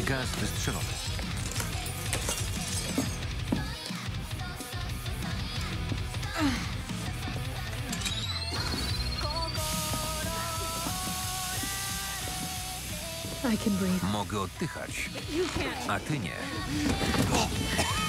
Gaz wystrzelony. I can breathe. Mogę oddychać, You can't. a ty nie.